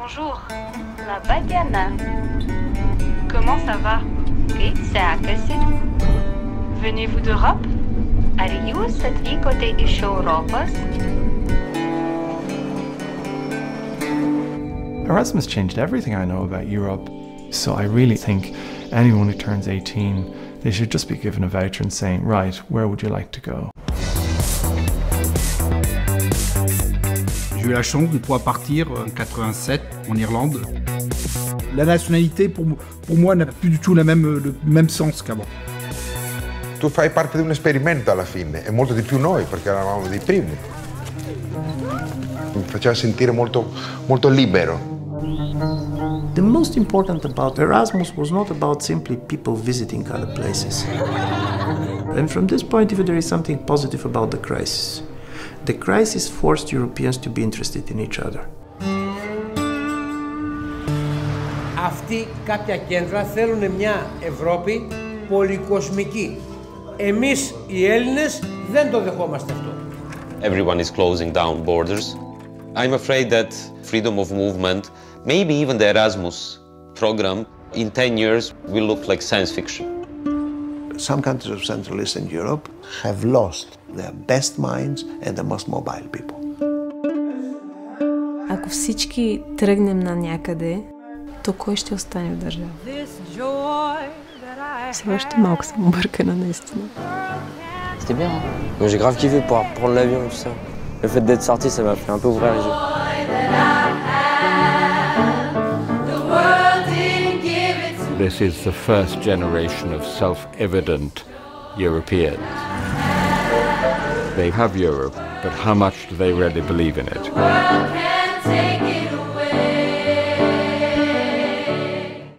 Bonjour, la Badiana. Comment ça va? Venez-vous d'Europe? Arius atvykote iš Europos? Erasmus changed everything I know about Europe. So I really think anyone who turns 18, they should just be given a voucher and saying, right, where would you like to go? J'ai eu la chance de pouvoir partir en 87 en Irlande. La nationalité pour moi n'a plus du tout le même sens qu'avant. Tu fai parte di un esperimento alla fine, e molto di più noi perché eravamo dei primi. Mi faceva sentire molto libero. The most important about Erasmus was not about simply people visiting other places. And from this point of view, there is something positive about the crisis. The crisis forced Europeans to be interested in each other. Αυτοί κάποια κέντρα θέλουν μια Ευρώπη πολυκοσμική. Εμείς οι Έλληνες δεν το δεχόμαστε αυτό. Everyone is closing down borders. I'm afraid that freedom of movement, maybe even the Erasmus program, in 10 years will look like science fiction. Some countries of Central Eastern Europe have lost their best minds and the most mobile people. Ако всички тръгнем на някъде, то кой ще остане в държава? Все още малко съм объркана, наистина. C'était bien, hein? J'ai grave kiffé pour prendre l'avion et tout ça. Le fait d'être sorti, ça m'a fait un peu ouvrir les yeux. This is the first generation of self-evident Europeans. They have Europe, but how much do they really believe in it?